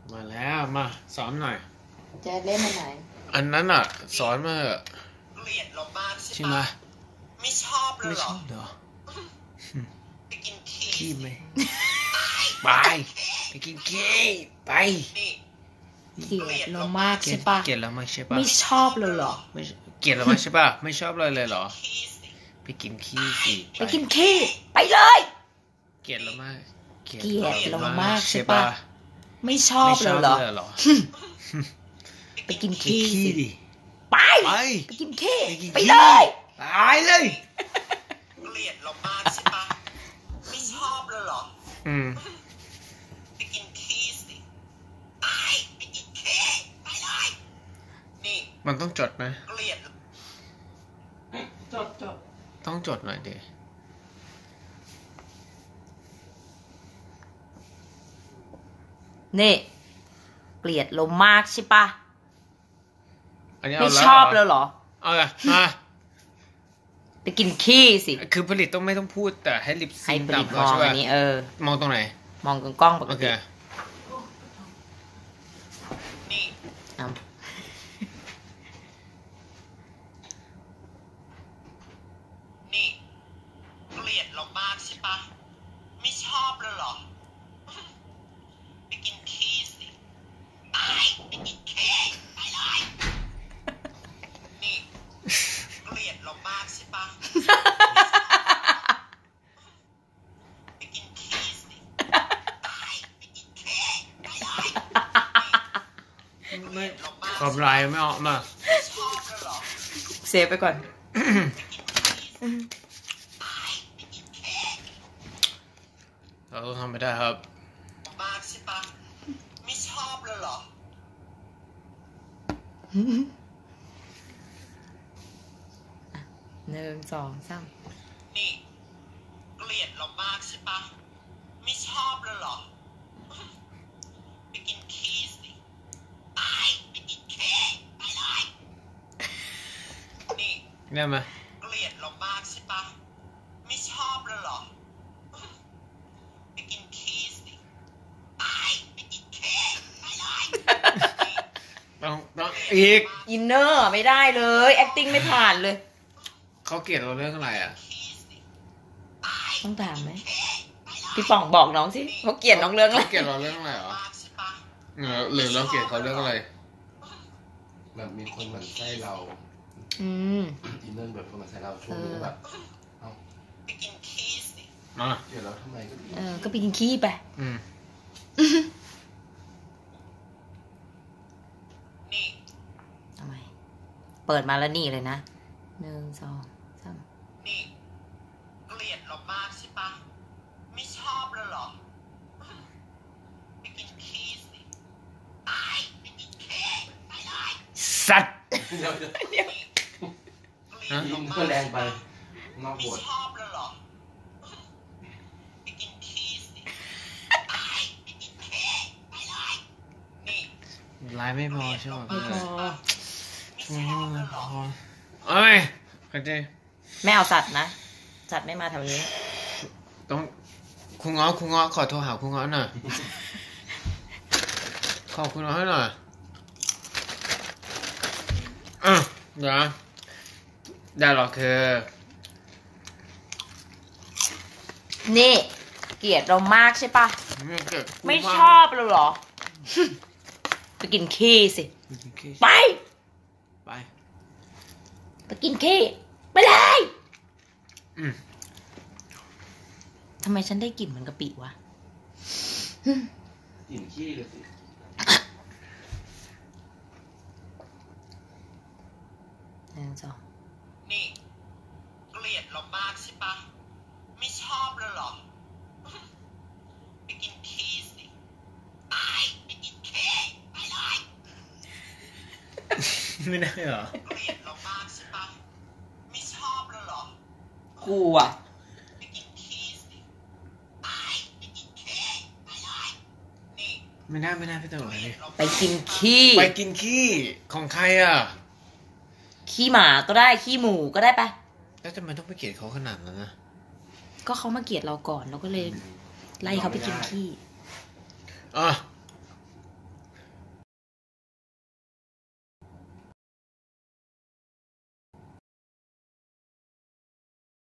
มาแล้วมาสอนหน่อยแจ๊ดเล่นมาไหนอันนั้นอ่ะสอนมาเกลียดเรามากใช่ไหมไม่ชอบเลยหรอไปกินขี้ไหมไปกินขี้ไปเกลียดเรามากใช่ปะเกลียดเราไม่ใช่ปะไม่ชอบเลยหรอไม่เกลียดเราไม่ใช่ปะไม่ชอบเลยเหรอไปกินขี้สิไปกินขี้ไปเลยเกลียดเรามากเกลียดเรามากใช่ปะไม่ชอบเลยเหรอไปกินขี้สิไปกินขี้ไปเลยตายเลยเกลียดเรามากใช่ปะไม่ชอบเลยเหรอไปกินขี้สิไปกินขี้ไปเลยนี่มันต้องจดไหมเกลียดจดต้องจดหน่อยดินี่เกลียดเรามากใช่ปะไม่ชอบแล้วเหรอเอาละมาไปกินขี้สิคือผลิตไม่ต้องพูดแต่ให้ลิปซิงค์ตามเขาใช่ไหมอันนี้มองตรงไหนมองกล้องปกตินี่นี่เกลียดเรามากใช่ปะไม่ชอบเลยเหรอไปกินขี้สิไปกินขี้ไปเลยนี่เกลียดเรามากใช่ปะไปกินขี้สิไปกินขี้ไปเลยไม่ขอบลายไม่ออกมาชอบเลยเหรอเซฟไปก่อนเราทำไม่ได้ครับมากใช่ปะไม่ชอบเลยเหรอ 1 2 3 นี่เกลียดเรามากใช่ปะไม่ชอบเลยเหรอไปกินขี้สิไปกินขี้ไปเลยนี่ได้ไหมเกลียดเรามากใช่ปะไม่ชอบเลยเหรอไปกินขี้สิไปกินขี้ไปเลยต้องอีกอินเนอร์ไม่ได้เลย acting ไม่ผ่านเลยเขาเกลียดเราเรื่องอะไรอ่ะต้องถามไหมพี่ป่องบอกน้องสิเขาเกลียดน้องเรื่องอะไรเกลียดเราเรื่องอะไรเหรอหรือเราเกลียดเขาเรื่องอะไรแบบมีคนหมั่นไส้เราอินเนอร์แบบคนหมั่นไส้เราช่วงนี้แบบไปกินขี้สิเดี๋ยวเราทำไมก็ไปกินขี้ไปนี่ทำไมเปิดมาแล้วนี่เลยนะ1 2 3 นี่เกลียดเรามากใช่ปะไม่ชอบเลยเหรอไปกินขี้สิไปกินขี้ไปเลยสัตว์ก็แรงไปนอกบทไม่ชอบเลยเหรอไปกินขี้สิไปกินขี้ไปเลยนี่ลายไม่พอใช่ไหมไม่พอเอ้ยเข้าใจไม่เอาสัตว์นะสัตว์ไม่มาแถวนี้ต้องคุณง้อขอโทรหาคุณง้อหน่อยขอคุณง้อให้หน่อยเดี๋ยวได้หรอคือนี่เกลียดเรามากใช่ปะไม่ชอบเลยเหรอไปกินขี้สิไปกินขี้ไปเลยทำไมฉันได้กลิ่นเหมือนกะปิวะกลิ่นขี้เลยสินี่เกลียดเรามากใช่ปะไม่ชอบเลยเหรอไปกินขี้สิไปกินขี้ไปเลยไม่ได้เหรอเกลียดเรามากใช่ปะไม่ชอบเลยเหรอกูอ่ะไปกินขี้สิไปกินขี้ไปเลยนี่ไม่ได้พี่ตัวเลยไปกินขี้ของใครอ่ะขี้หมาก็ได้ขี้หมูก็ได้ปะแล้วทำไมต้องไปเกลียดเขาขนาดนั้นนะก็เขามาเกลียดเราก่อนเราก็เลยไล่เขาไปกินขี้